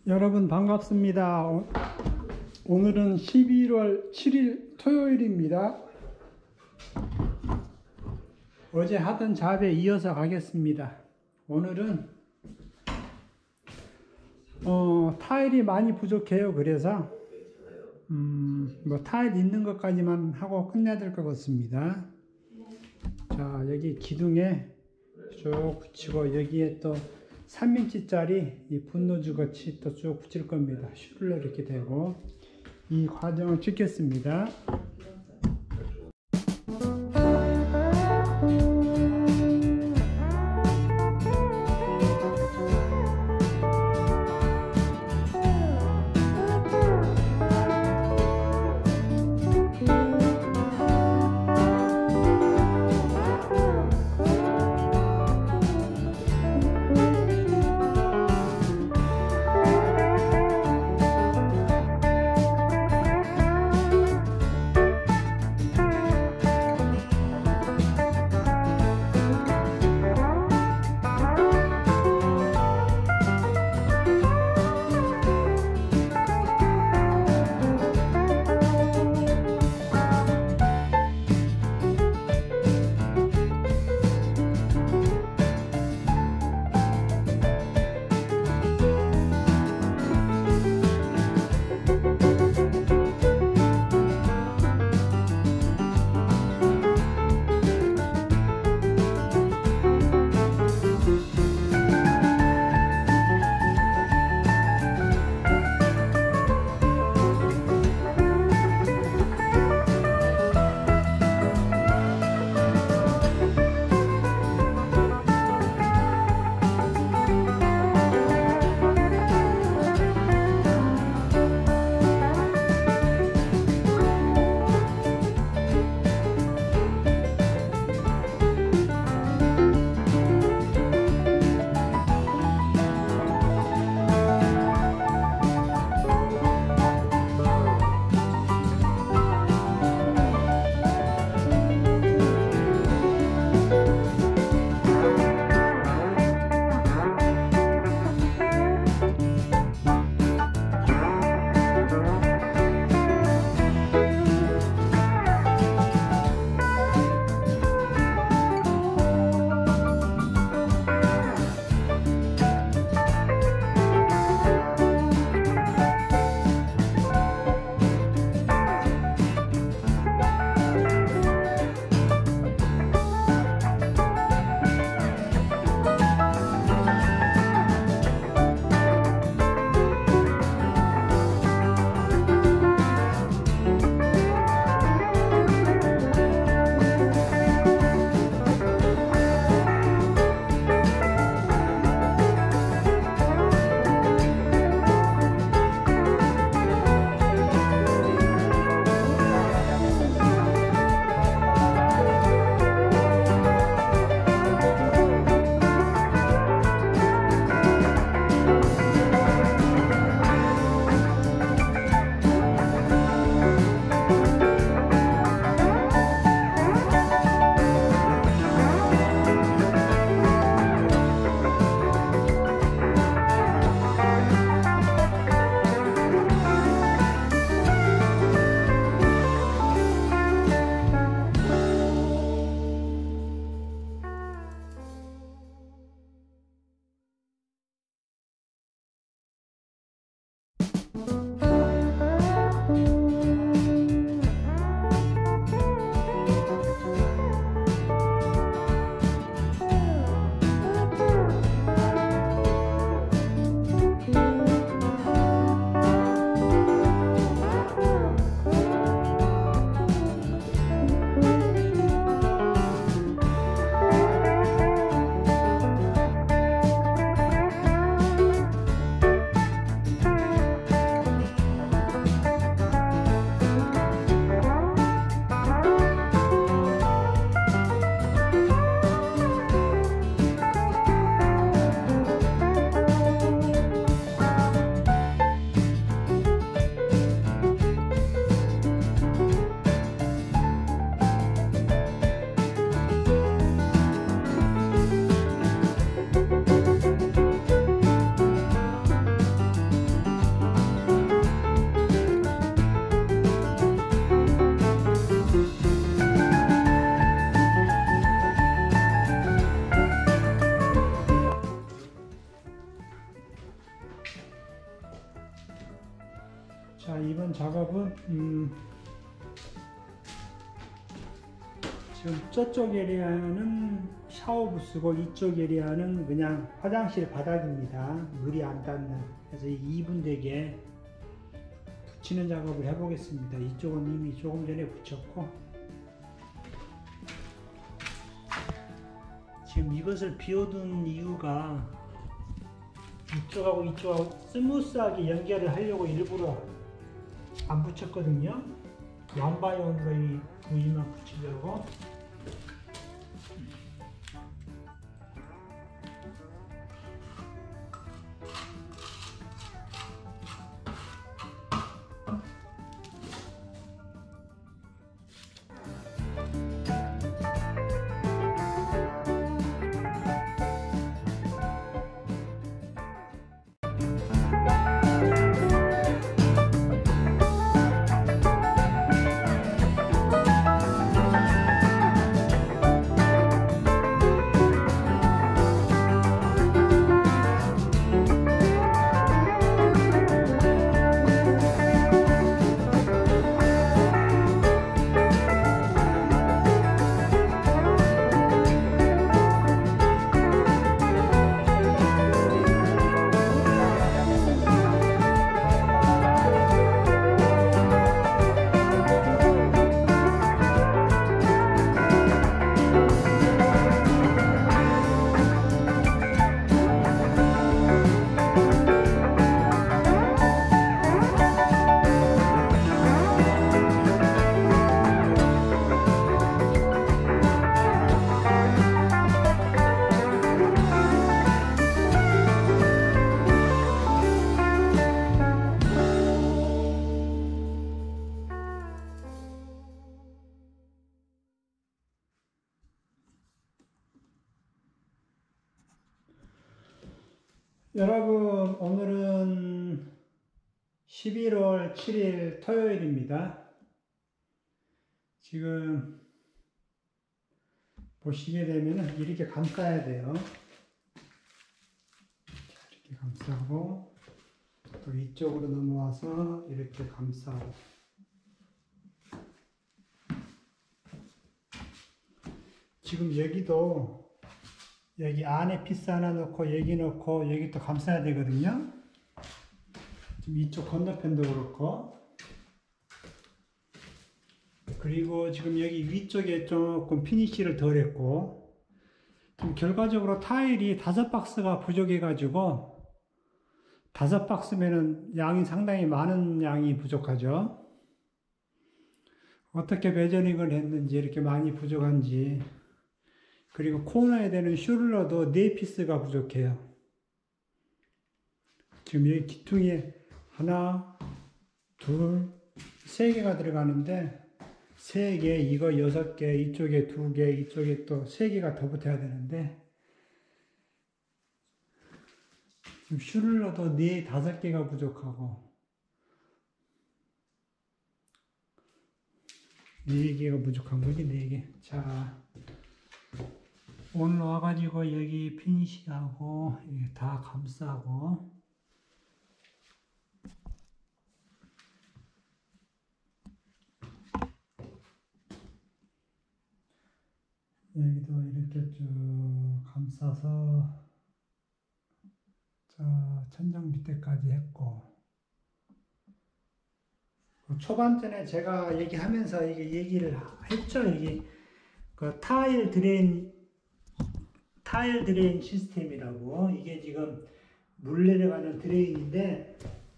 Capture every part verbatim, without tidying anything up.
여러분 반갑습니다. 오, 오늘은 십일월 칠일 토요일입니다. 어제 하던 잡에 이어서 가겠습니다. 오늘은 어, 타일이 많이 부족해요. 그래서 음, 뭐 타일 있는 것까지만 하고 끝내야 될 것 같습니다. 자, 여기 기둥에 쭉 붙이고 여기에 또 삼 인치짜리 이 분노주 같이 또 쭉 붙일 겁니다. 슈를러 이렇게 되고 이 과정을 찍겠습니다. 자, 이번 작업은 음, 지금 저쪽 에리아는 샤워 부스고 이쪽 에리아는 그냥 화장실 바닥입니다. 물이 안 닿는. 그래서 이 분 되게 붙이는 작업을 해보겠습니다. 이쪽은 이미 조금 전에 붙였고, 지금 이것을 비워둔 이유가 이쪽하고 이쪽하고 스무스하게 연결을 하려고 일부러 안 붙였거든요. 완바이온으로 이 부위만 붙이려고. 여러분, 오늘은 십일월 칠일 토요일입니다. 지금 보시게 되면 이렇게 감싸야 돼요. 이렇게 감싸고 또 이쪽으로 넘어와서 이렇게 감싸고, 지금 여기도 여기 안에 피스 하나 넣고 여기 넣고 여기 또 감싸야 되거든요. 지금 이쪽 건너편도 그렇고, 그리고 지금 여기 위쪽에 조금 피니쉬를 덜 했고, 지금 결과적으로 타일이 다섯 박스가 부족해 가지고, 다섯 박스면은 양이 상당히 많은 양이 부족하죠. 어떻게 메저링을 했는지 이렇게 많이 부족한지. 그리고 코너에 되는 슐러도 네 피스가 부족해요. 지금 여기 기퉁에 하나, 둘, 세 개가 들어가는데, 세 개, 이거 여섯 개, 이쪽에 두 개, 이쪽에 또 세 개가 더 붙어야 되는데, 지금 슐러도 네, 다섯 개가 부족하고, 네 개가 부족한 거지, 네 개. 자, 오늘 와가지고 여기 피니시하고 다 감싸고, 여기도 이렇게 쭉 감싸서 저 천장 밑에까지 했고, 초반전에 제가 얘기하면서 이게 얘기를 했죠. 이게 그 타일 드레인 타일 드레인 시스템이라고. 이게 지금 물 내려가는 드레인인데,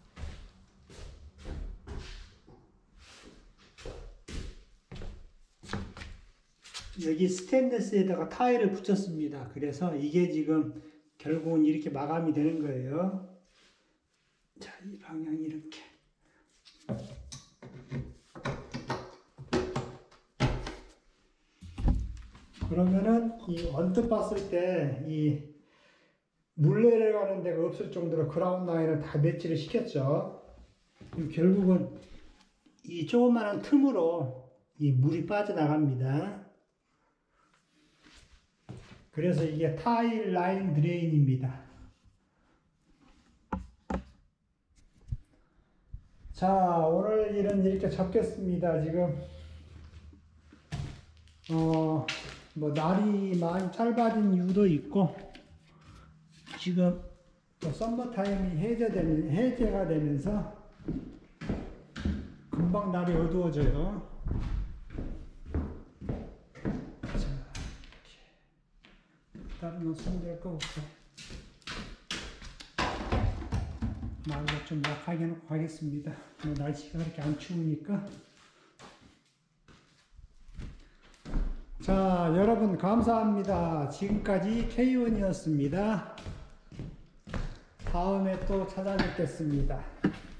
여기 스테인리스에다가 타일을 붙였습니다. 그래서 이게 지금 결국은 이렇게 마감이 되는 거예요. 자, 이 방향이 이렇게. 그러면은 이 언뜻 봤을 때 이 물 내려가는 데가 없을 정도로 그라운드 라인을 다 매치를 시켰죠. 결국은 이 조그마한 틈으로 이 물이 빠져나갑니다. 그래서 이게 타일 라인 드레인입니다. 자, 오늘 일은 이렇게 접겠습니다. 지금 어, 뭐 날이 많이 짧아진 이유도 있고 지금 또 썸머 타임이 해제되면 해제가 되면서 금방 날이 어두워져요. 자, 이렇게 다른 옷은 될 거 없고 말로 좀 약하게 해놓고 가겠습니다. 뭐 날씨가 그렇게 안 추우니까. 자, 여러분 감사합니다. 지금까지 케이원이었습니다. 다음에 또 찾아뵙겠습니다.